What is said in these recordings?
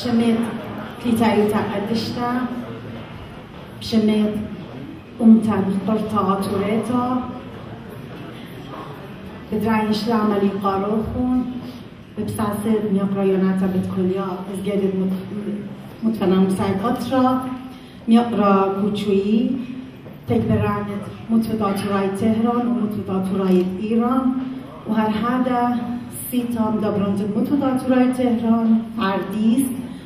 شمت كيتايو تقدشتا شمت أمتن قرطا توريتا بدرعيش لعملي قاروخون ببساسد ميقرا بتكوليا ازجدد متفنى مساعد أطرا ميقرا كوچويي تكبرانت متفداتوراي تهران ومتفداتوراي إيران وهر هذا سيتام دابرانت متفداتوراي تهران فرديس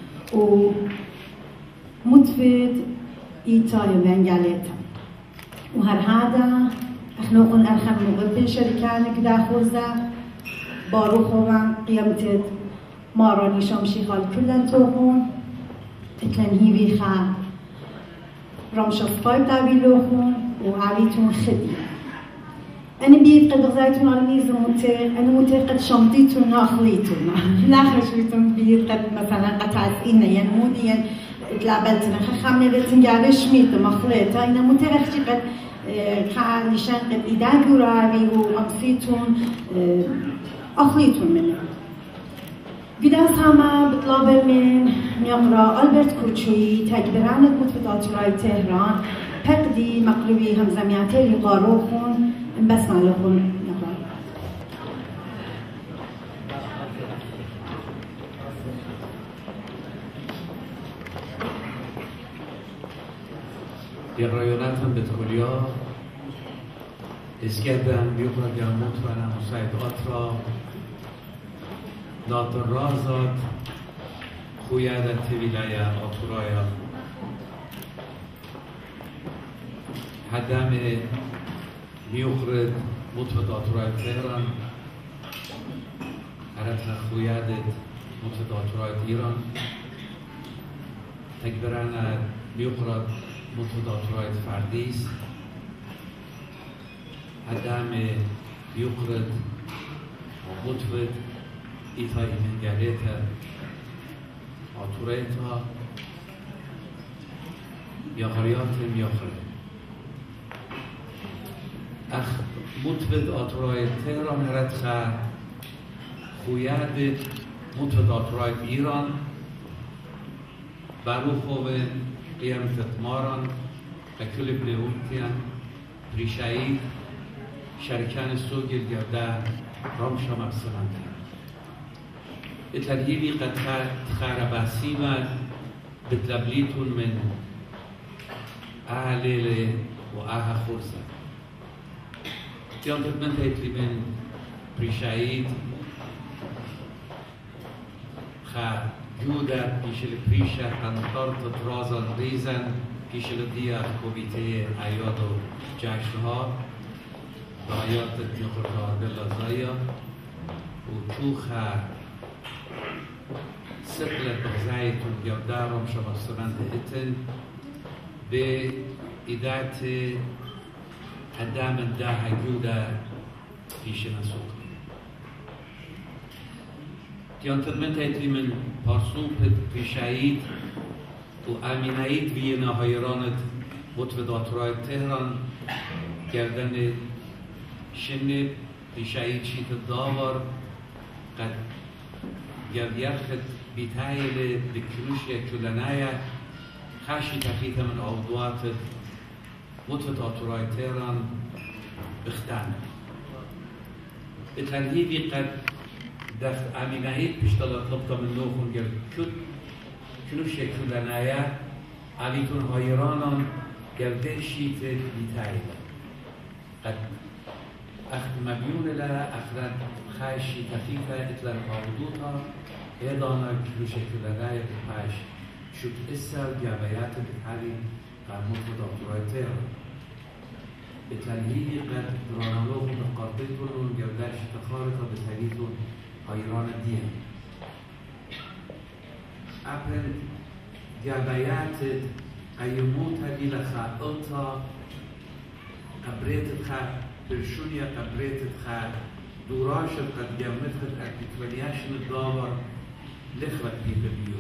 ومتفد إيتاي منجالتا وهر هذا اخنوقن ارخم مقبل شركان كدا خوزة باروخوان قيمتد ماراني شامشي خال كلن توخون اتلن هيوي خا رامشا سبايب دابيلوخون وعليتون خدي أنا بيت قد غزايتون على ميزة موتير أنا موتير قد شمديتون ناخليتون لاخر شويتون بيت قد مثلا قد تعزقينا ينموني اتلعبلتنا خامنة بلتن شميتو مخليتا أنا موتير اختي قد كعليشان قد إداقوا راوي وأمسيتون أخليتون منه قداس هما بطلب من يقرأ ألبرت كوچويي تجبرانت متفداتوراي تهران فقدي مقلوبي همزمياتي يقاروخون بسمع لكم نقرأ الريونات بتقوليا اسكادم بيقرأ جاموت وانا مساعد أطرا ناتن رازات خويادة ولاية أطرايا هدام بيقرأ متفد أطرايا تهران عرفنا خويادة متفد أطرايا إيران تكبرانا بيقرأ متفداتوراي فرديس هدام يقرد متفد إيتاي منجاليتا أطوريتا يغرياتم يخرج أخ متفد أطوراي تهران هردخا خويادت متفداتوراي إيران باروخوين قيامة ماران أكل بنيومتيان ريشايد شركان السوق الجودة رمشا مبسلان الترهيبي قد تخار باسيما بتلبليتون من أهل وأها خورسة تيانتك من تيتلي من ريشايد خا جودا پیشل پیشه هنطارت رازان ریزن پیشل دیا کوبیته عیاد و جشنها دایات نخورتار بلازایا و چوخه سقلت بغزایتون گودارم شما سرند اتن به ایدات هدام ده جودا پیش نسوق ينتظمن تأتي من بارسوب بشعيد وأمينايد فينا هيرانت متفداتوراي تهران گردن شنب بشعيد شيت الداور قد گرد يرخد بتايل بكروشيا كلنايا خاشي تخيث من أوضوات متفداتوراي تهران بختان التنهيبي قد دست امینهید پیشتالات لبتا من نوخون گرد کنو شکل لنایا علیتون هایرانان گرده شیت بیتایل قد اخت مبیون لها اخرد خاشی تفیفه اتلان قاودوتا ایدانا کنو شکل لنایا بپاش شد اسر جابیات بحالی قاموت مدافعای تهران التنهيدي قد رانالوهم بقاربتون ونجرداش تخارطة بساليتون هايران الدين أبن جابيات قيموتا للخا ألتا قبريت الخا برشونيا قبريت الخا دوراش قد جمت قد أكتوانياش الدور لخوت بيه بيو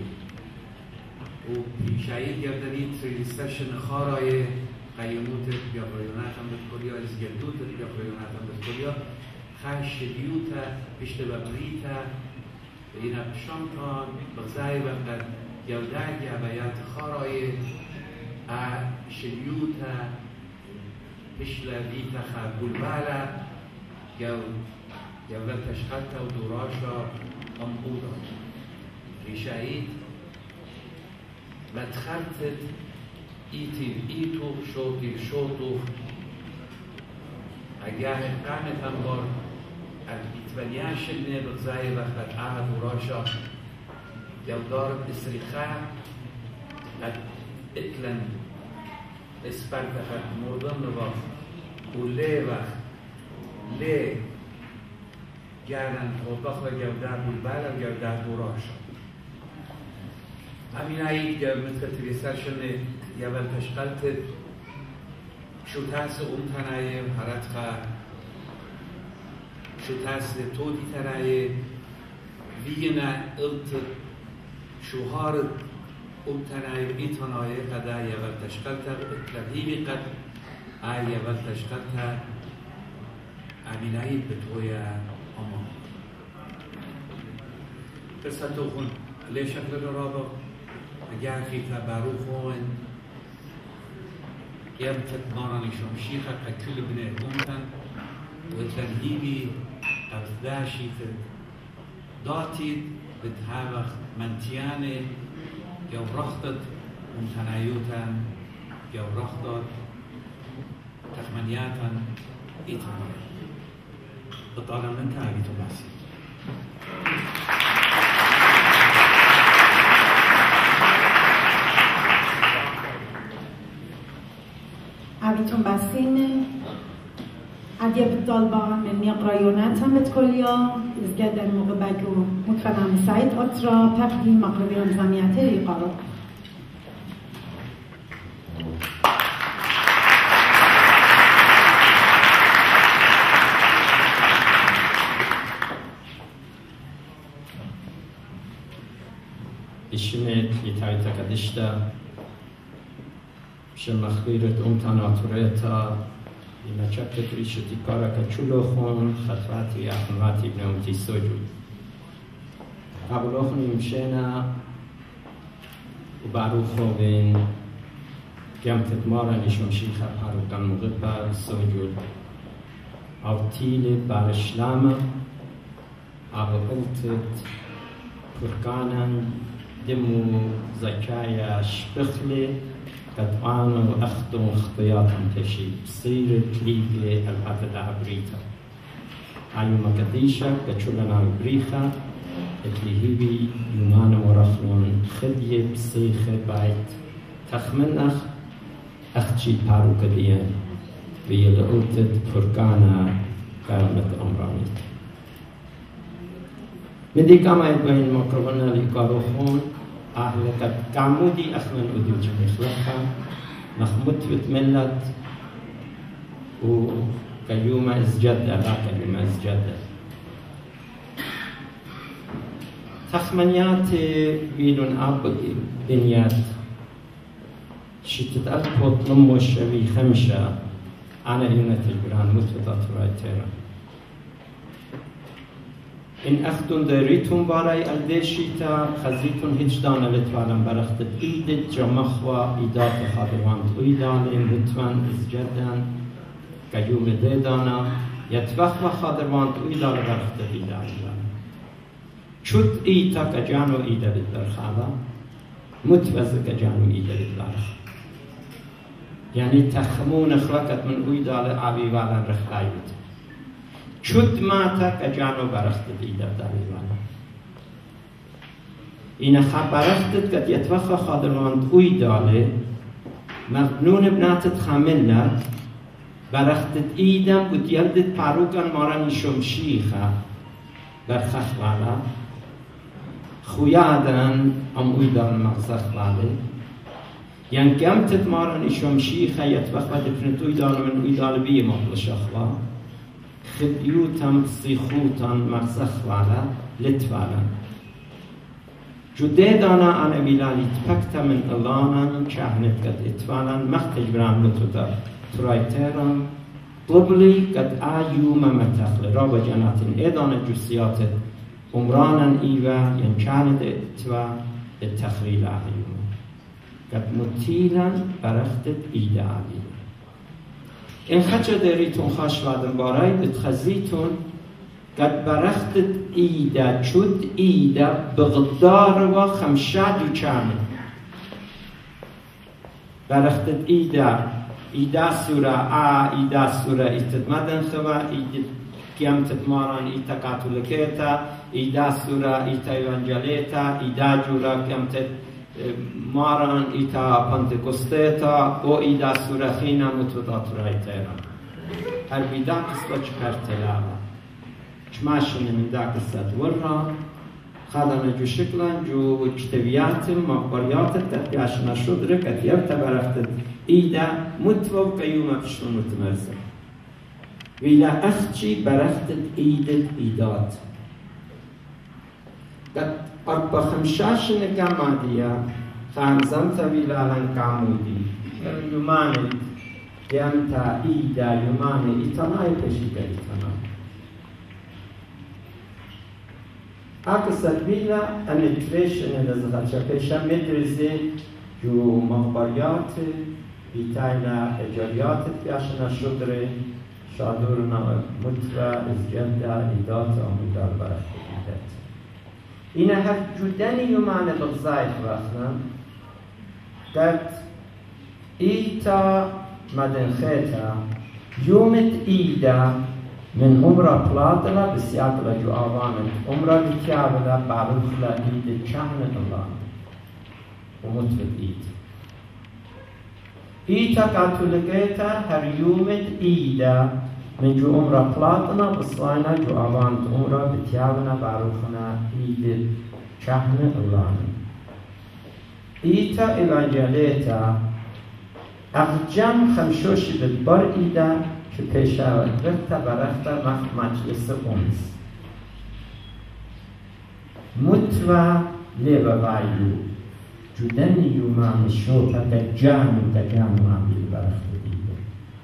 وبيشايد جردانيت ريلستاشن خاراي قيموت بيابريونات هم بتكوليا إزجلدوت بيابريونات هم بتكوليا خاش شديوتا بيشتبه بريتا إنا بشانتان بغزاي وقت يوداك بيات خراي شليوتا بشلا بيتا خابول بالا يودا تشخطا ودوراشا أمبودا ريشايد لتخرتت إيتو شوتو أجاه قامت أمبار الإتبانيان شلني بغزاي وقت دوراشا يودار إسريخا اتلن اسپرتخت مردم نواف و لی وقت لی گردن خوبخ و گردن بولبر و گردن دوراش همین هایی که مثل تریسر شنه یول تشقلت شوتاس تنایه حرت خواه شوتاس تودی تنایه ویگنه الت شوهارت تنایه ایتانایه قده یول تشقلت اتلهیبی قد یول تشقلت همین هایی به توی اما قصة خون ليش شكل الرابط اگر في تباروخون يمتد ماراني شمشيخة كل بني أمتن وتنهيبي أفداشي داتيد بتهاوخ منتياني يو رخطت ممتنايوتن يو رخطت تخمنياتن إيتاني بطالة من تابيتو باسي عبيتم باسين عدي بالطلبة من يقرأيونات هم بتكليا إزجاد المغباقو مكفنا مساعد أطرا بقدي مقربين زمياتي يقارو إشمت لتايتا كدشتا شمخبيرت تاناتوريتا إما شكت ريشتي كاركا چولوخون خطواتي أحماتي بنومتي سوجود قبلوخن يمشينا وبعروخو بين جامتت مارا نشمشيخة بحروكا مغبا سوجود أو تيلي بارشلامة أو قلتت فرقانا دمو زكايا شبخلي قد آنوا أخدوا اختياطا تشي بصير تليقلي العدد عبريتا عيوما قديشة كتشولنا عبريخا اتليهيبي يونان ورخلون خدية بصيخة بايت تخمنخ أختشي بارو قديان ويلقلتت فرقانا قامت أمرانيت مدي كما يتبين مقربنا لقاروخون أهل قد كامودي أخمن أدوج مخلقها نخمت بتملت وكيوم إزجد لا كيوم إزجد تخمنيات بيلون أب بنيات شتت أبوت نموش أبي خمشة أنا يونت الجران متوتات رايتيرا إن أخدون داريتون باراي الدشيتا خزيتون هيج دانا لتوالن برختت إيدت جمخوا إيدات خادروانت ويدانين لتوان إزجدن كيوم دي دانا يتوخوا خادروانت ويدان برختت إيدان شد إيتا كجانو إيدا بالبرخالا متوزة كجانو إيدا بالبرخ يعني تخمون خلقت من ويدان عبي والن رخايت شد ماتا كجانو برختت إيدا بداريوانا إن خبرختت قد يتوخى خادرواند ويدالي مبنون بناتت خاملة برختت إيدا قد يلدت باروغان ماراني شمشيخة برخخوالا خويادن أم ويدال مغزخوالي يعني قمتت ماراني شمشيخة يتوخى دفنت ويدال من ويدال بيه مطلشخوا خديوتم صيخوتم مرزخ والا لتوالا جديدانا أنا ميلالي تبكت من ألانا شاهنت قد اتوالا مختج بران متودا ترايتيرا طبلي قد آيوما متخل رابا جانات إدانا جسيات عمرانا إيوا ينشاند اتوا التخلیل علیوم قد مطیلا برختت ایده علیوم این خچه داریتون خواش وادم بارای اتخذیتون قد برختت ایده چود ایده بغدار و خمشاد و چامل برختت ایده سوره ایده سوره ایتت مدن خوا ایده قیامت ماران ایتا کاتولیکیتا ایده سوره ایتا ایوانجلیتا ایده جورا قیامت ماران ایتا پنتکوستیتا و ایده سوره خینا متوداتورای تیران هر بیده قصد چکر تلاوه چماشن من دا قصد ورا خادم جو شکلن جو اجتویات مقبریات تحقیاشنا شدره کتیب تبرختت ایده متوب قیوم پشتون متمرزه ویلا اخچی برختت ایدات قد اربا خمشاش نگامادیا خامزم طویلا لنکامودی یومانی دیانتا ایده یومانی ایتانای پشی کریتانا اقصد بیلا انتریشن نزغچه پیشا مدرزه جو مخبریات بیتایلا اجاریات پیاشنا شدره شادورنا مترا از جلده ایدات آمودار برخت ایدات این هر جودنی یومان بغضای خواهدن قد ایتا مدن خیتا یومت ایده من عمره پلاتلا بسیاتلا جو آوانت عمره بکیابلا باروخلا ایده چهن الله ومتفت ایتا کاتولیکیتا هر یومت ایده من جو عمره پلاتنا بسوائنا جو آوانت عمره بکیابلا باروخنا ایده چهن الله ایتا ایوانجلیتا اقجم خمشوشی بدبار ایده که پیشاورد رفته برفته مجلس اونس متوى ليبا بايلو جدني يومان الشوطة تجانو عمل برفته ديبا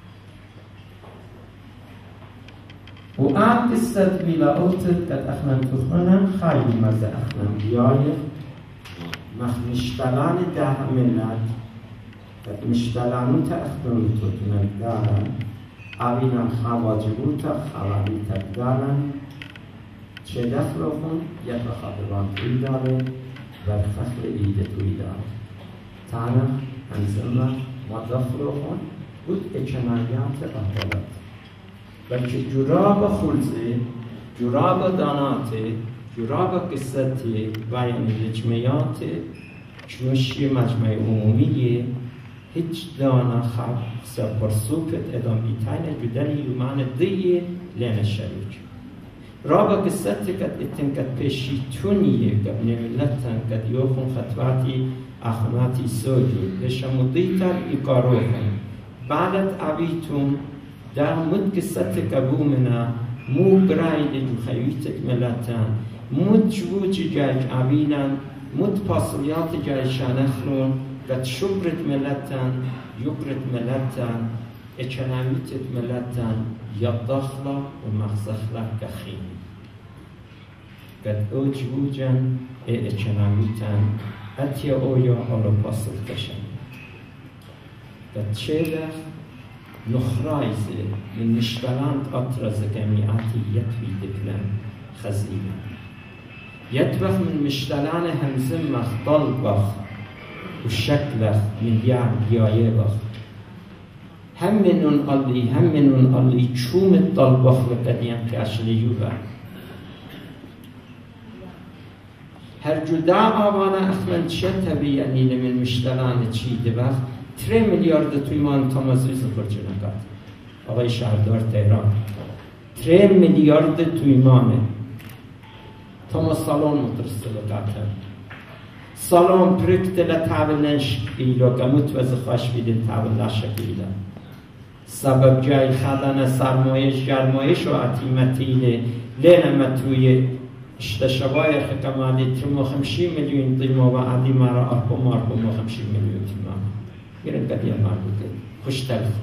وآن قصة بلا أوتت قد أخنا تخمنا خايل مزا أخنا بيايق مشتلان ده ملت قد مشتلانو تأخدون تتنك دارن آوینم خواجبوتا خواهیتا دارن چه دخل خون یک خواهدوان توی داره و فخر ایده توی داره تانخ انزلنا ما دخل خون بود اچنایات احوالات بلکه جراب خلزه جراب داناته جراب قصته بیان لجمیات چوشی مجمع عمومیه هیچ دانا خب سپرسوکت ادام ایتاین جدنی یومان دیه لین شریک رابا قصت کد اتن کد پیشیتونیه قبل ملتن کد یوخون خطواتی اخناتی سوجو بشمودیتر ایکاروخن بعدت عبیتون در مد قصت کبومنا مو براید جو خیویتک ملتن مد جوچ جای عبیلن مد پاسولیات جای شانخلون قد شبرت ملتن يقرت ملتن اچنامیتت ملتن يضخلا ومخزخلا كخين قد اوجبوجن اچنامیتن اتيا اويا على باصل تشن قد شيدخ نخرايزه من مشتلاند اطرز جميعاتي يتوي دبلن خزينة يتوخ من مشتلان همزم مخضل بخ وشكله من بيعيه بخ هم منون اللي تشوم الطلبخ لقديم كاشلي يوبا هر جدا آوانا اخمن شتبي يعني لمن مشتلان تشيد بخ 3 مليار تويمان تمازوز فرجنكات آقای شهردار تهران 3 مليار تويمانه تما سالون مترسلكات سالون پرکت لطاولنش ایلو گموت وز خوش بیدین تاولنش شکیده سبب جای خدان سرمایش گرمایش و عتیمتیله لنمتوی اشتشبای خکمالی 350 میلیون دیما و عدی مرا ارقم 50 میلیون دیما میرن قدیم مربوطه خوش تلخ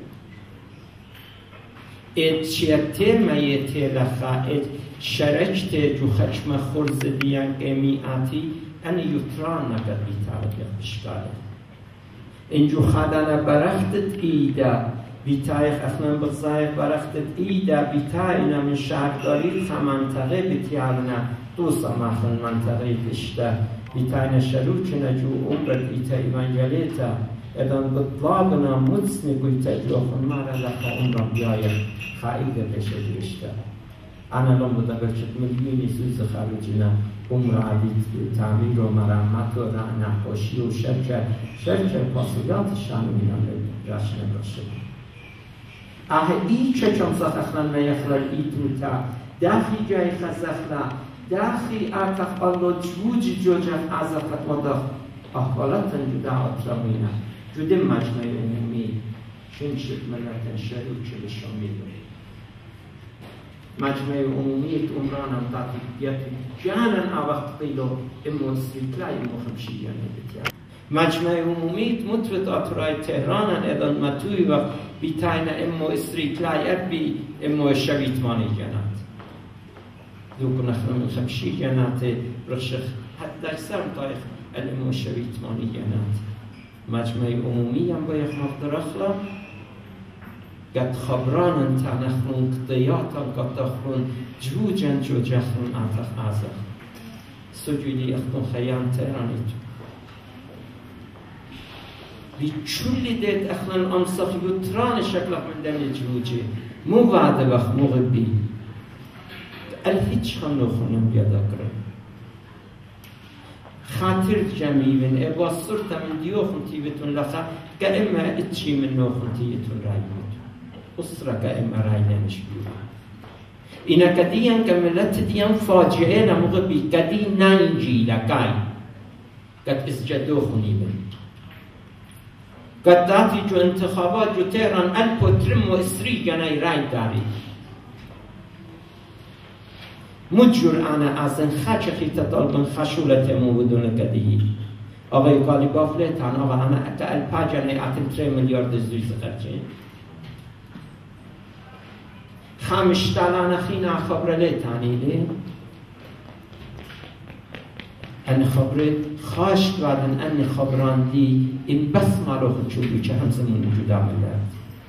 ات چیته میته لخا ات شرکت جو خشم خورز دیان امیاتی أن يتران نقد بيتارك بشكاله إنجو خادنا برختت إيدا بيتايخ أخنان بغزايخ برختت إيدا بيتاينا من شهرداري منطقه بيتيارنا دوسا مخن منطقه بشته بيتاينا شروچنا جو عمرت إيتا إيوانجاليتا ادان بطلابنا مدسني قويتا جوخن مارا لخا عمرم بيايا خائده بشه بشته أنا لم بدبرشت مليوني سوز خارجنا عمر عدید تعمیر و مرمت و نقاشی و شرکت پاسویات شنوینان جشن باشه ای چه چون سخنان میخلال ای توتا داخی جای خزخلا داخی ارتق الله جوجی جوجه عزفت و داخ احوالاتن جدا اطرامینه جده مجمع عمومی شنشت ملتن شروع چه شامل مجمع عمومی عمران هم تحقیقیت جانن وقت قیلو امو استیکلای مخمشیانه بتیار مجمع عمومی متوت آتورای تهرانن ادان متوی وقت بیتاین امو استیکلای بی امو شویتمانی جانت دوکو نخنم خمشی جانت رشخ حد در سر تایخ امو شویتمانی جانت مجمع عمومی هم باید مقدر اخلا قد خبران تنخون قضياتا قد تخون جوجا جوجخون عطف عزق سجودي اختون خيام تهرانيتو بچولی دید اخلان امساخ یوتران شکلق من دم جوجي مو بعد وقت مغبي الهيتش خم نخونم بیادا کرن خاطر جميعين ابا صرت من ديوخن تيبتون لخا كأما اتشي من نوخن تيبتون رايمون أسرة كأما راينانش بيوها إنا كديان كملت ديان فاجئة نمغبي كدي نانجي لكاي قد اسجدو خنيبن قد داتي جو انتخابات جو تيران ألبو ترم و اسري جاناي راي داري مجر أنا أزن خاچخي تطالبن خشولة مو بدون كدي آقای قالیباف لیتان آقا همه اتا الپاجانه اتن 3 میلیارد زویز خرچه خامشتالان خینا خبر لیتانی لی ان خبر خاشت وادن ان خبران دی این بس مالو خودشو چه همزمون وجود عملت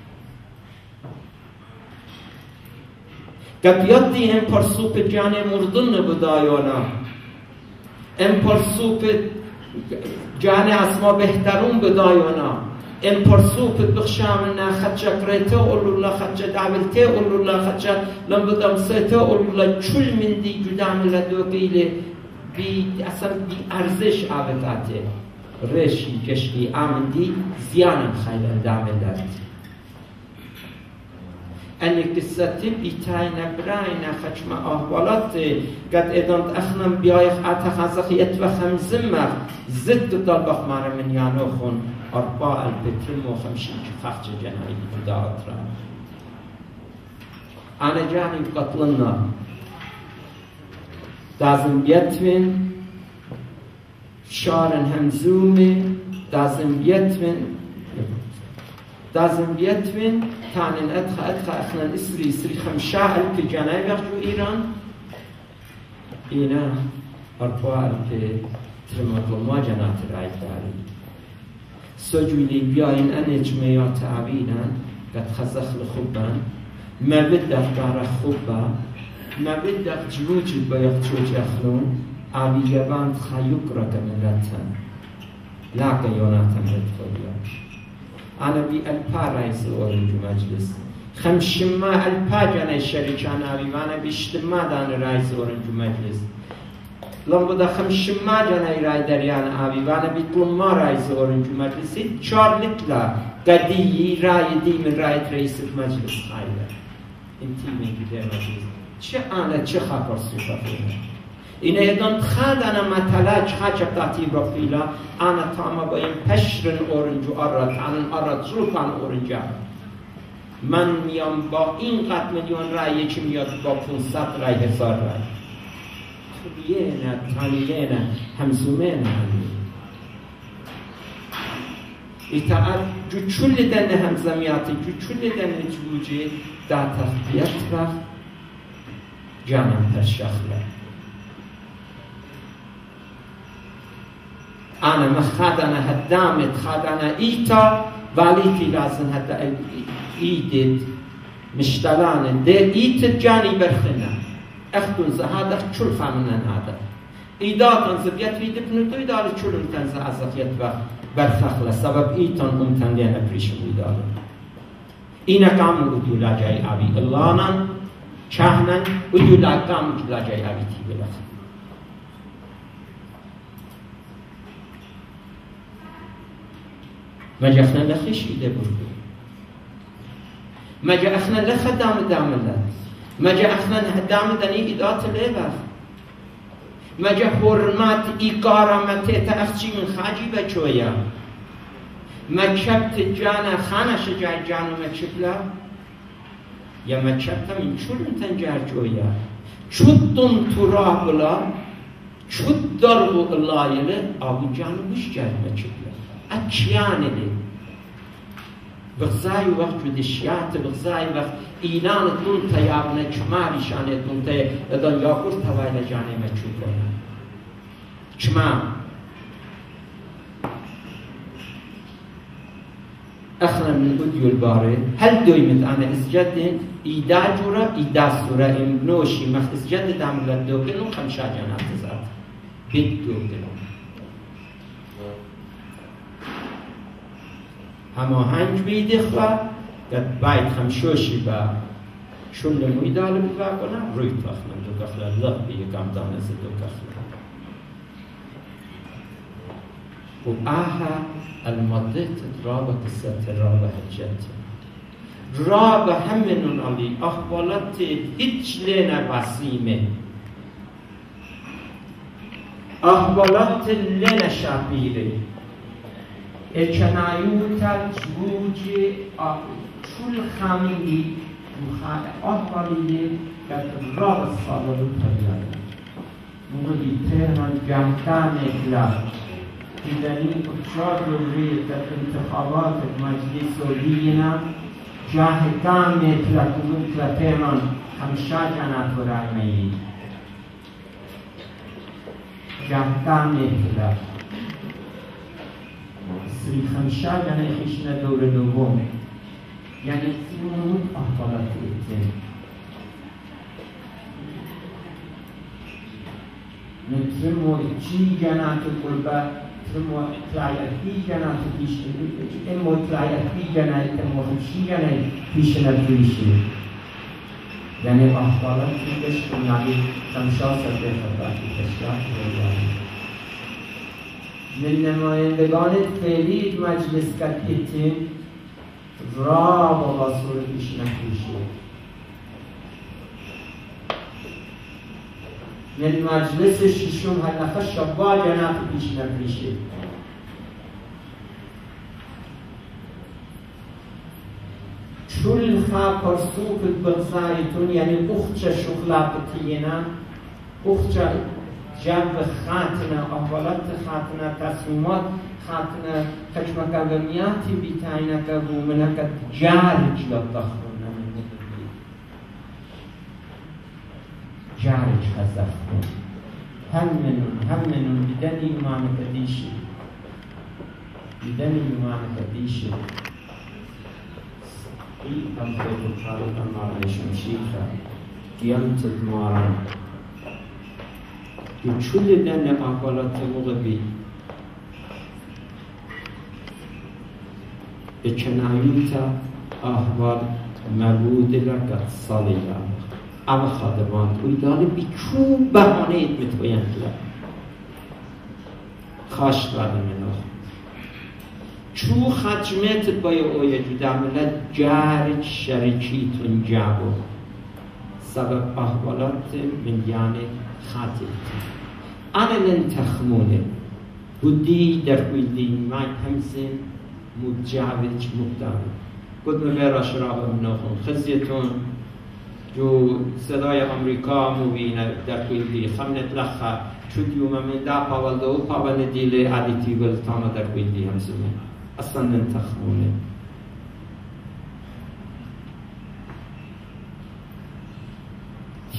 قبیت دی هم پرسوپ جان مردن بدایانا هم پرسوپ جان اسما بهترون بدایانا ام پرسوپ بخشامنا خدشه کرته اولو الله خدشه دعوالته اولو الله خدشه لم بدم سیته اولو الله چول من دی جدا من لدو قیله بی اصلا بی ارزش آبتاته رشی کشتی آمن دی زیانم خیلی دعوالت أني قصتي بيتاينا براينا خشم أهوالات قد إدانت أخنم بيايخ أتخذخ يتوخم زمخ زد طلبخ مارا من يانوخون 4,050 خخش جنائي بداعت را أنا جاني بقتلنا دازم بيتوين شارن همزومي دازم بيتوين تانين أدخل أخنا إسري 5,000 جناي بيخجو إيران إينا 4,000 جنات رأي داري سجولي بياين أنج ميات عبينا قد خزخ لخبان ما بدك دار خبا ما بدك جوجي بيخجو جخلون عبي يبان خيوك ركملتن لا كيوناتا مدخلياش أنا بالباريس أورنج مجلس خمشما الباجنا الشريكان أبي وأنا بيشتما دان رئيس أورنج مجلس لما بدا خمشما جنا رئيس دريان أبي وأنا بيطلما رئيس أورنج مجلس شارلتلا قدي رأي دي من رئيس المجلس خايلة انتي من كده مجلس چه أنا چه خبر سوفا إنه إذن خادنا مثلا چه ترتیب رفیلا أنا تاما بایم پشرن اورنجو آرد آن آرد زلفان اورنجا من میام با این قد میلیون رای چی میاد با 500 رای 1000 رای تولیه تالیه همزومه إتعاد جو چول دن همزمیاتی جو چول دن جوجه دا تخبیت را جانم تشخله أنا مخدنا هدامت خدنا إيتا واليتي لازم هدا إيدت مشتلان ده إيت جاني برخنا أختون زهاده چول فهمنن هذا إيداتن زبيت في دبنو توي دار چولن تنز أزفيت برفخله سبب إيتان أمتندين أبريش ويدار إينا كامل ودولا جاي أبي اللهنا چهنن ودولا كامل ودولا جاي أبي تي بلخ مجا اخنا لخيش إيده بردو مجا اخنا لخ دام الله مجا اخنا دام دني إيدات لبخ مجا حرمت إقارمت تأخشي من خاجي بچويا مچبت جانا خانش جای جانو مچبلا یا مچبت من چولن تنجار جويا چودتون ترابلا چود درغو الله يله آبو جانو مش جای مچبلا أشيانه دي بغزاي وقت جدشيات بغزاي وقت إيلان تون تيابنا چماري شانه تون تي ادان ياقور توايل جانه مچوبلا چمار أخنا من أديو الباري هل دويمت أنا إسجدين إيدا جورا إيدا سورة إمبنوشي مخ إسجد داملت دوكنو خمشا جانات ذات بيت دوكنو هما هنج بيدي خوا قد بايت خمشوشي با شل مويدال بفاقنا روي تخنا دو كخلا الله بيقام دانز دو كخلا وآها المادة رابط السات رابط الجنة رابط همينون علي أخوالات هيچ لنا وسيمة أخوالات لنا شابيري اچنایوتا جوجي چول خاميني وخاد أخوالي قد رابط صادرو تبيانا مولي تهران جامتان إخلاق إذن أتشار الرئيس انتخابات المجلس الدينا جاه كامل تلقون تلقيمان خمشا جانات ورائمي جاه كامل تلق سري خمشا جانات خشنا دور نوم يعني سنون أحوالات إتن نترمو چی جانات قربة ترمو ترایتی جانات پیشن امو ترایتی جانات امو خمشی جانات پیشن پیشن یعنی احوالات پیش کناری خمشا سده خطاتی تشکیل کناری من نمایندگان فعلی مجلس کتیم را با صورت پیشن پیشن من مجلس ششم هدف شبا جنات پیشن پیشه چول خواه پرسوک بغزایتون یعنی اخچه شغلاتینا اخچه جب خاتنا احوالات خاتنا تصمیمات خاتنا خشمکاگمیاتی بیتاینا که بومنکت جارج لبخون جارج خزفون هممنون بدني إمام كديشي بدني إمام كديشي أم خير الخالق المعلش مشيخة قيامة الماران يشل دن أقوالات مغبي بچنايوتا أحوال مربوط لك صليلا أما خادمان ويداني بچو بهانه متوين كلا خاش بعد منه چو خجمت باید اوی جدا ملت جارج شرچیتون جابو سبب احوالات من یعنی خاطر انا لن تخمونه بودی در قیدی مای همسن مجاوج مقدار قد مبیرا شراب منوخون خزیتون جو صدای امریکا موبینه در قیدی خمنت لخه چود یوم من دا پاول دو پاول دیل عدیتی بلتانا در قیدی همسنه اصلا ننتخمونه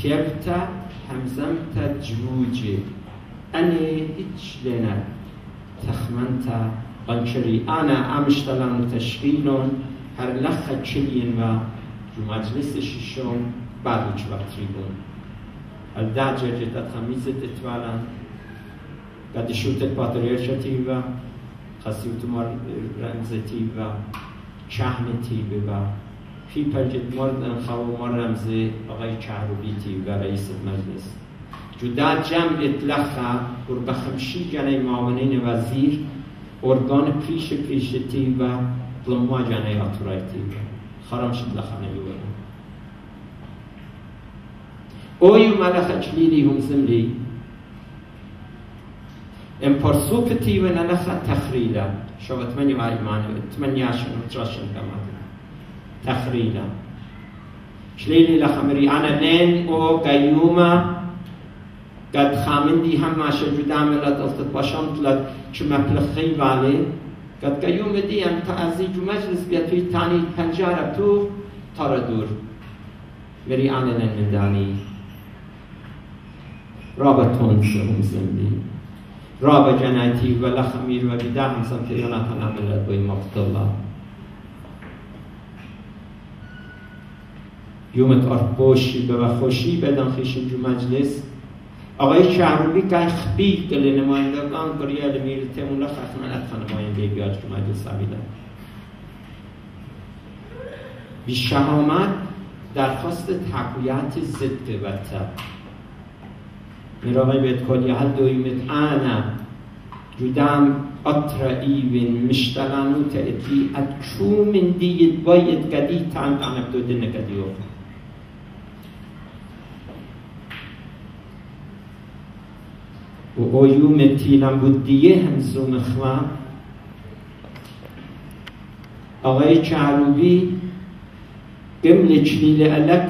كيبتا همزمتا جوجي أني إيش لنا تخمنتا قنشري أنا أمشتلان تشغيلون هر لخ تشلين و جو مجلس ششون بعد وقت تريبون الدعجة جدت خميزة تتوالان قد شوتت باتريرشتي و خسيوت مر رمزتي و شحنتي و في پرجت مردن خو مر رمزي آقای چهروبیتی و رئیس مجلس جدا جمع اطلقها و بخمشی جنه معاونین وزیر ارگان پریشتی و ظلموا جنه آتورایتی و خرام شد لخانه بیورن اویو ملخ اجلیلی هم زملی ام پرسوپتی و نلخ تخریلا شو اتمنی و ایمانه اتمنیاشن و تراشن کماده تخریلا شلیلی لخمری انا لین او قیومه قد خامندی هم ماشه جدا ملت التت باشم تلت چه مپلخی والی قد قیوم دی ام تعزی جو مجلس بیا توی تانی پنجاره تو تارا دور مری انا لین مندانی رابطون سهم زندی راب جنایتی و لخمیر و بیده هم سمتیانات عملت بای مقتلا یومت آرپوشی به خوشی بدن خیشن جو مجلس آقای شهروبی که خبیر کلی نمایندگان گریال میرته اون لخخمنت خانماینده بیاد جو مجلس عبیدن بی شهامت درخواست تقویت ضد وطن میراقی بید کلی هل دویمت آنا جدام اطرعی و مشتلانو تأتی اتشو من دید باید قدی تاند آن ابدو نکدیو و اویوم تیلم بود دیه همزوم خواه آقای چهروبی قمل چلیل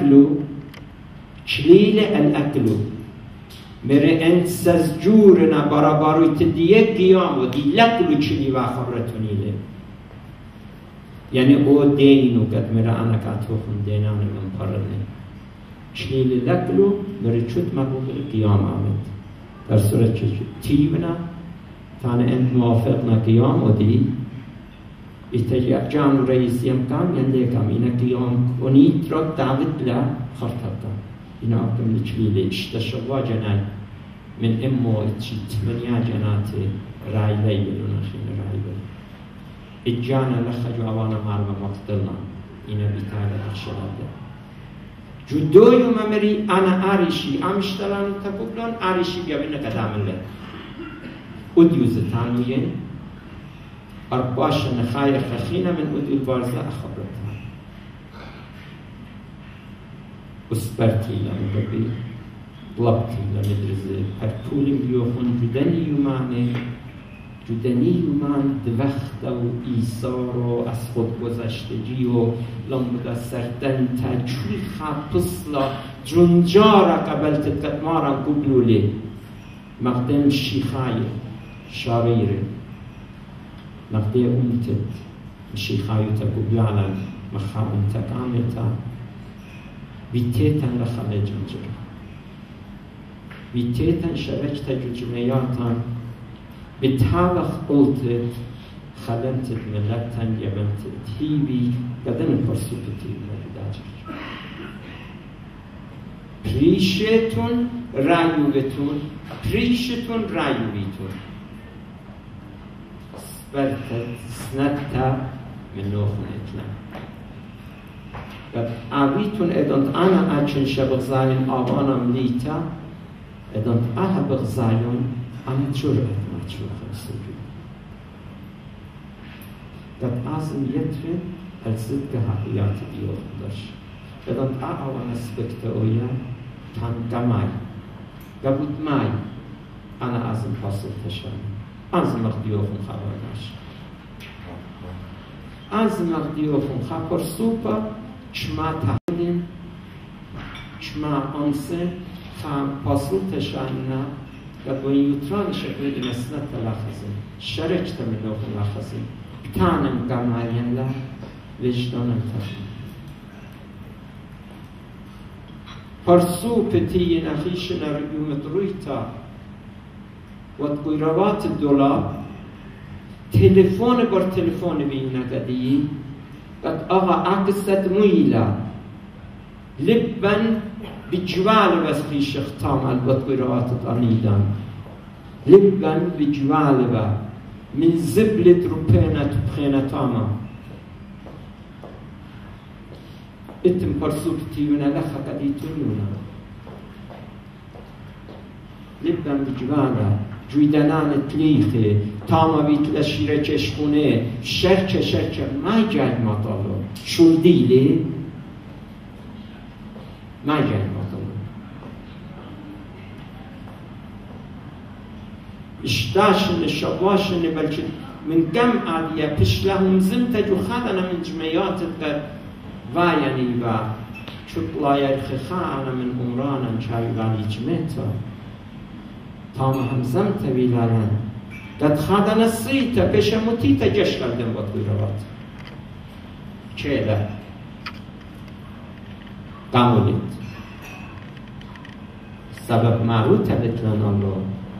الاکلو میره انساز جورنا برابروی دیه قیام و دی لکلو چلی و خورتونیله یعنی او دینو قد میره انا کاتو خون دینان من پرده چلیل لکلو میره چود مقبول قیام آمد در صورت چه تیبنا تانه انت موافقنا قیام و دی ایتا جان رئیسی هم کام ینده کام اینا قیام کنید را دعوت لا خرطب کام اینا اکم لچلیل اشتشوا جنان من امو اتشیت منیا جنات رای لی بلونا خین رای بلونا اجانا لخجو اوانا مارما مقتلنا اینا بیتالا اخشلاده جدویو ممری انا آریشی امشتلان تکبلان آریشی بیابین قدام الله ادیوز تانوین ارباش نخای خخینه من ادیو البارزه اخبرتان اسپرتی لنبی طلبتی لندرزه هر پولیم بیوخون جدنی یومان دوخت و ایثار و از خود گذشتگی و لامده سردن تجوی خاپسلا جنجارا قبلت قدمارا قبلولی مقدم شیخای شاریره مقدم امتت شیخایتا قبلالا مخا انتقامتا بیتیتن لخاله جنجرا بیتیتن شرکتا جمعیاتان بتعلق قلتت خلنتت ملتن يبنتت هيبي قدن پرسوپتی مرداجر پریشتون رایویتون سپرتت سنتا من نوخن اطلام قد آویتون ادانت انا اچن شبغزاین آوانم لیتا ادانت آها بغزایون انا جرأت شو خمسة قد أعظم يتري الصدق حقيقات ديوخ داش قد أعوان أسبكت أويا كان كماي قبض ماي أنا أعظم حاصل تشان أعظم أخديوخم خبرناش أعظم أخديوخم خبر سوبا شما تحدين شما أنسي خام حاصل تشاننا قد وين يوتران شكل مسنة تلاحظين شركت من لوح تلاحظين بتانم قمارين لا وجدانم تفهم پرسو پتی نخیش نرگومت رویتا و تقویروات الدولار تلفون بر تلفون بینگدی قد آقا عکست مویلا لبن بجوال وسخیش اختام البط قرآتت آنیدان لبن بجوال و من زبلت رو پینت آما اتم پرسوك تيونا لخا قدي تنونا لبن بجوانا جويدنان تليخي تاما بيت لشيرة چشخونه شرچه ما جاي مطالو شو ديلي ما جاي مطالو اشتاشن شواشن بلچه من كم عادية پشلهم زمتجو خادنا من جمعيات قد وایانی و چطلایر خخانا من عمرانا چایوانی جمعتا تام همزم تویلارن قد خادنا سیتا پیش متیتا جش کردن با توی روات چه ده؟ قامولید سبب معروض لتلان الله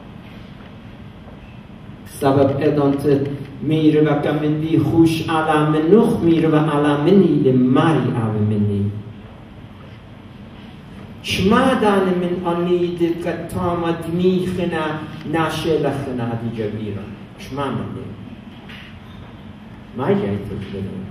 سبب ادانت میره و کمندی خوش علام نخ میره و علامنی لماری آمنی چما دان من آنید که تامد میخنا ناشه لخنا دی جبیران چما منی ما جای تجلون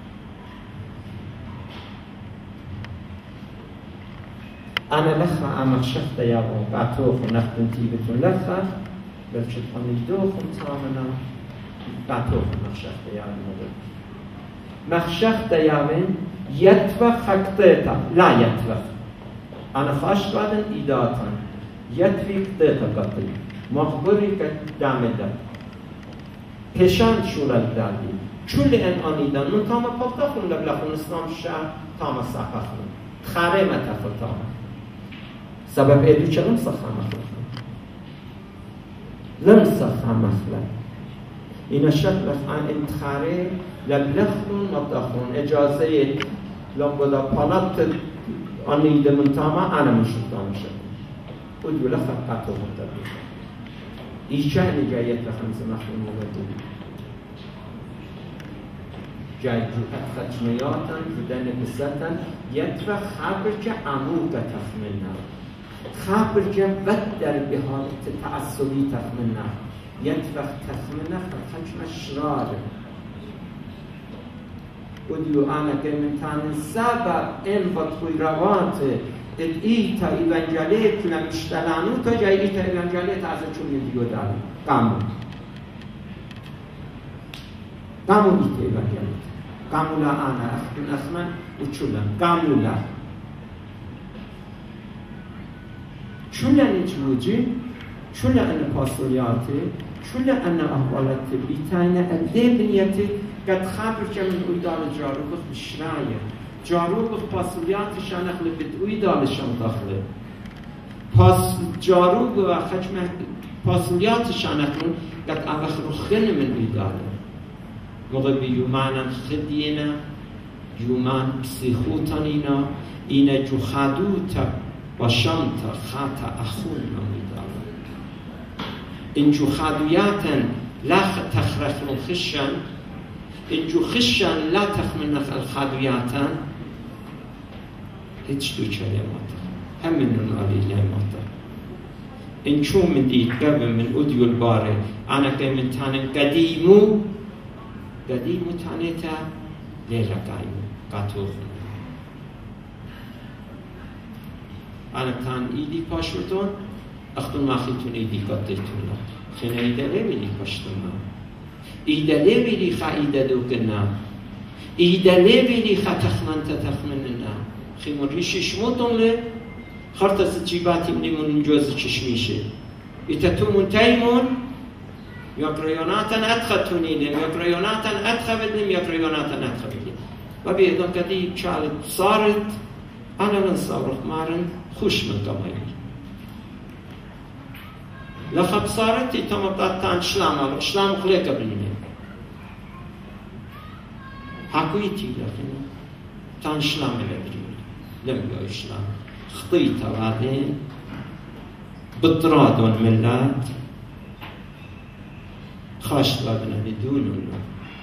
انا لخا اما شفت یا قطوف و نختن تیبتون لخا بلشت آنیدو خم تامنا قطوف مخشخت یامن مخشخت یامن یتوخ خکتتا لا یتوخ انا خواهش بادن ایداتن یتوی قطتا قطی مخبری که دامده پشان شورت دادی چولی ان آنیدن من تاما پاکتاخون لبلخون اسلام شهر تاما ساقخون خاره متفل تاما سبب ایدو چلم سخم اخلق لم سخم اخلق این شکل عن انتخاره لبلخون مطاخون اجازه لنبودا پالات آنیده من تاما انا من شکتان شد ودو لخط قطو مطبیق ایشانی جایت لخمس مخلون مبدو جای جوحت خچمیاتن جدن بسطن یتوخ خبرچه عموقه تخمنه خبرچه ود در بحالت تعصبی تخمنه يتفخ تخمنه خچم شراره وديو أنا كمنتان سبب إن بطوي روات إيتا إيفانجاليت لمشتلانو تجا إيتا إيفانجاليت عزا چون يديو داري قامو إيتا إيفانجاليت قامو لا أنا أخدن أسمن وچولن قامو لا چولن إجوجي چولن أن پاسولیاتی چولن أن أحوالات بيتاين أدي بنيتي قد خبر من اویدال جاروبخ بشرایه جاروبخ پاسولیات شنخل بد اویدالشان داخله جاروب و خچم پاسولیات شنخل قد اوخ رخن من اویداله موقع بیومانن خدینا یومان پسیخوتانینا اینه جو خدوتا و شمتا خاتا اخون اویداله این جو خدویاتن لخ تخرخلون خشن إنجو خشان لا تخمنخ الخادوياتان هيتش دو كلمات هم من عليهمات إنشو من دي قبل من أديو الباري أنا كمن تانن قديمو تانيتا ليلة قايمو قاتوخ أنا كان إيدي باشوتون أخدون ما خيتون إيدي قدلتون خينا إيدا ليلي باشتون إيدا ليبيلي خا إيدا دوكنا إيدا ليبيلي خا تخمننا خيمون ريشي شموتون لي خرطة ستجيباتي منيمون جوز چشميشه إتتو منتايمون يقريوناتا أدخلتونيني يقريوناتا أدخلتني يقريوناتا أدخلتني وبيدون كدي شالت صارت أنا من صارخ مارن خوش من كمايني لخب صارت تمطات تان شلام خليك بليني حكويتي لكن تان شلام لبريني لم يو شلام خطيطة بعدين بطرادون ملات خاشت لابناني دوننا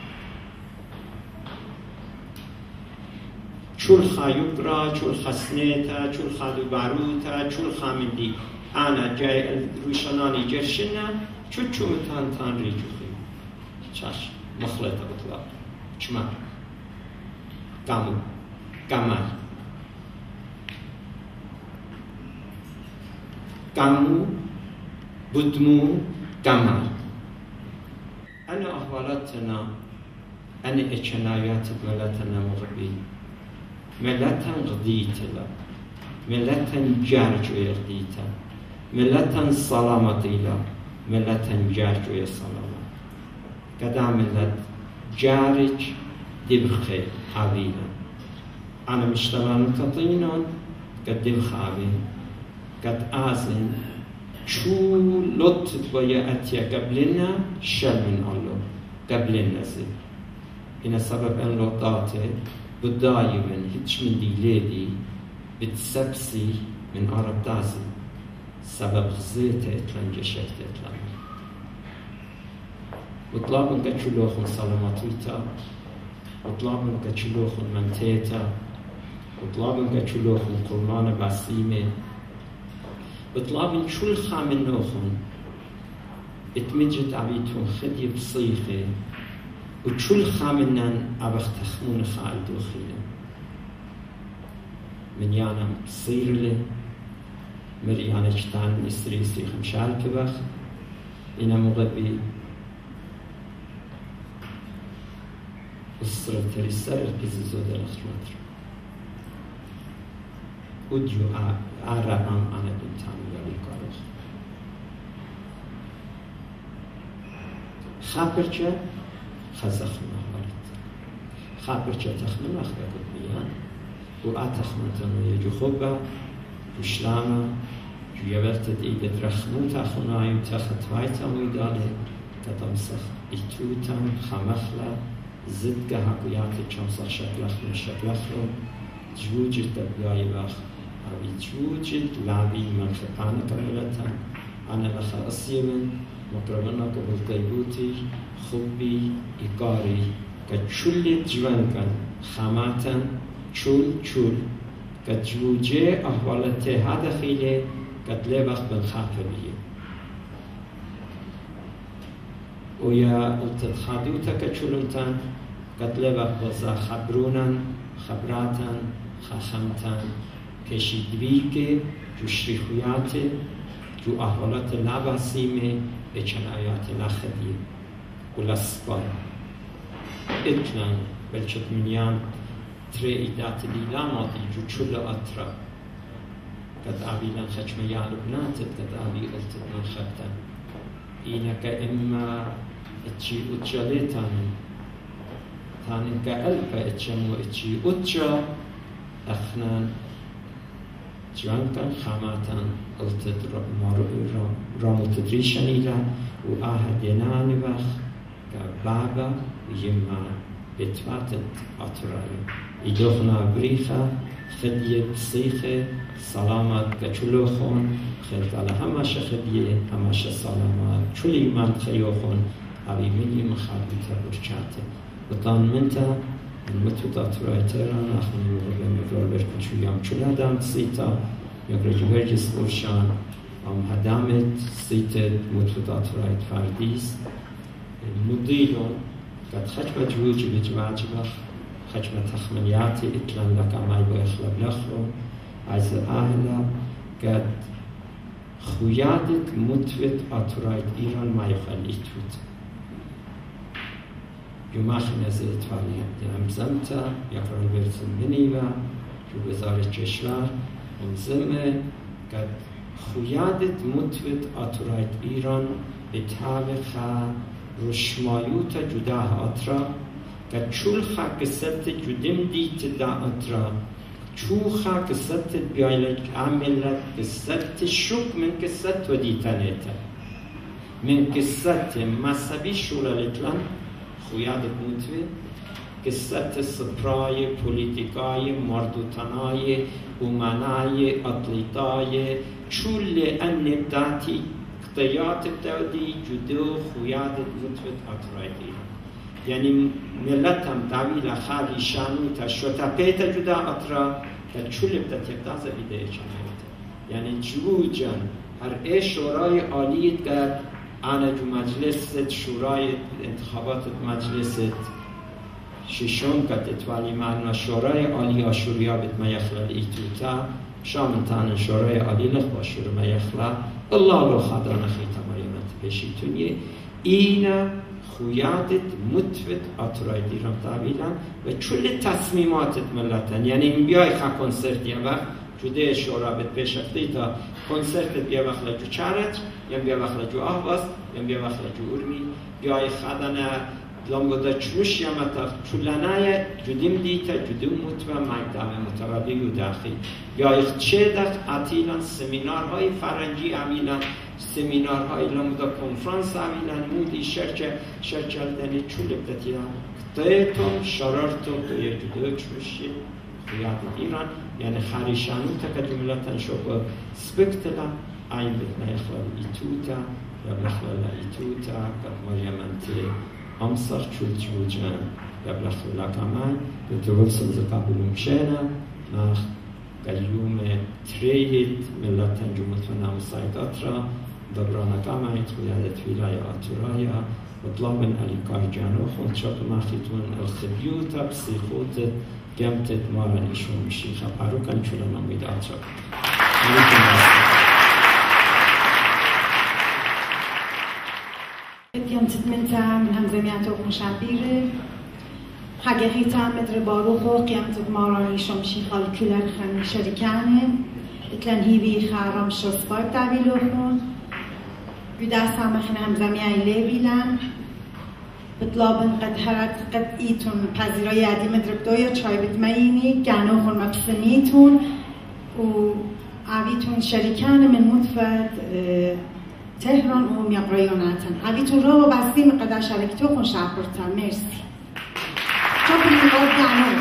چول خایوب را چول خسنیتا چول خادو باروتا چول خامندی آنا جای روشنانی جرشنا چول چومتان تان ریجو خیلی چاش مخلطه اطلاق چما قامو قمر قامو بدمو قمر أنا أحوالاتنا أنا إجنايات ملتنا مغربي ملتا غديتلا ملتا جارجو يغديتا ملتا سلامتيلا ملتا جارجو يسلامة قدا ملت جارج دبخي حبيلا أنا مشتغل تطينون قد دبخابي قد آزن شو لطت ويا أتيا قبلنا شل من الله قبلنا زي إن سبب أن لطاته بدايما هيتش من دي ليدي بتسبسي من عرب دازي سبب غزيته اتلان جشكت اتلان وطلابن كتشلوخن سلاماتويتا وطلابن كتشلوخن منتيتا وطلابن كتشلوخن قرمان باسيمه وطلابن شول خامن نوخن اتمجد عبيتون خدي بصيخه وشول خامنن أبخ تخمون خالد وخيله من يانا بصير له مريانا جتان مستري سيخم شارك بخ إنا مغبي أسرة ترسر الكزيزو در أخرمتر وديو آرام أنا بنتاني يالي كاروخ خابرچه خزخنا هارت خابرچه تخمن أخبا قد بيان وآتخمن تنوية جو خوبا جو شلاما جو يبرتد إيدت رخمو تخمن آيو تختوايتا ويداله كتمسخ إتوتا خمخلا زدگه حقیات چمسخ شکلخلو جوجت تبیای بخ اوی جوجت لابی من خپانه کملتا انا لخ اسیمن مقربنا قبل قیبوتی خوبی ایکاری که چولیت جوان کن خاماتا چول که جوجه احوالت هاد خیله قتله بخ بن خافه بیه ويا التخادوتا كشلونتان قتلة بخبزا خبرونان خبراتان خخمتان كشيدبيكي جو شريخوياتي جو أحوالات لاباسيمي بچنايات لاخدية ولاسبار إتلان بلشت منيان تري إدات ليلاماتي جو چول أطرا قد آبيلان خجميان بناتت قد آبي ألتبنا خبتان إنك إما اتشي اتشالي تاني كألبا اتشمو اتشي اتشا أخنان جوانكا خاماتان قلتد رامو تدريشان إلا وآهديناني بخ كبابا يما بتواتد أطرائي إدوخنا بريخا خدية بصيخة سلامات كچلوخون خلت على همش خدية همش سلامات چلی من خيوخون أبي مني مخابطة برشاته وطان منتا المتوطات رايتران أخواني مغربين مقرار بركن يام چلا دام سيتا يقرج ورجس برشان هدامت سيتا متوطات رايت فارديس المديرون قد خجبة جوجي بجواجبخ خجمة تخمنياتي إتلان لك أماي بيخلب لخرو عز أهلا قد خويادت متوت أطرايد إيران ما يخلي توت يوماخي نزلت فالي همزمتا يقرأ البرسن منيبا جو بزارة جشوار همزمه قد خويادت متوت أطرايد إيران بتابخا رشمايوتا جداه أطرا که چولخا کسرت جدیم دیت دا اترا چوخا کسرت بیایلک عملت کسرت شک من کسرت و دیتانیتا من کسرت مذهبی شورالتلان خویادت موتوی کسرت سپرای پولیتیکای مردوتانای اومانای اطلیتای چول انبداتی اختیات دادی جدو خویاد متفت اترایدی یعنی ملت هم دویل خالی شانو تا شوتا پیتا جدا اترا تا چولب تا تبتاز ایده چنایت یعنی جوجن هر ای شورای عالیت گرد آن جو مجلست شورای انتخابات مجلست ششم کت والی معنا شورای عالی آشوریا بت میخلا ایتوتا شامتان شورای عالی لخ باشور میخلا الله رو خدا نخیت مریمت پیشیتونیه اینا خویادت متفت آترای دیرم تعبیلن و چول تصمیماتت ملتن یعنی بیای خواه کنسرت یه وقت جده شورا بت پیشفتی تا کنسرت بیا وقت لجو چارج یا بیا وقت لجو آهواز یا بیا وقت لجو ارمی بیای خدانه لامگودا چوش یا متا چولانای جدیم دیتا جدیم متوى مکتب مترادی و داخل یا چه دخت اتیلان سمینارهای فرنگی عمیلان سمینارهای لامگودا کنفرانس عمیلان مودی شرچل دنی چولب دتیلان تایتون شرارتون توی جدو چوشی خیاد ایران یعنی خریشانو تا که جملتن شوکو سپکتلا این بتنا اخوال ایتوتا یا بخوال ایتوتا که مریمنتی امسخ چولجان قبل خلاك كمان بتوصل زقابل مشينا مع اليوم تريد ملة جمهورنا مساعداتنا دبرانا كمان يتخيلت ولاية أترايا وطلب من أليكار جانو خود شاب ما خيتون الخبيوتا بسيخوت جمتت مارا نشون مشيخة باروكا نشولا نميد أتراك جمتت من همزميات ومشابيره حقيقيتا مدر باروخو قيامتت مارا نشون مشيخة الكلر خان شركانه اتلن هيبي خارم شصبار تعبيلوخون بدا سامخن همزميان ليبيلان بطلابن قد هرات قد ايتون پذیرای عدی مدربدویا چای بتمینی گنو خون مبسنیتون و عویتون شریکان من مدفت تهران و میابرایوناتن عویتون رو بستیم قدر شرکتو خون شعبرتن مرسی چون بلیغات گنو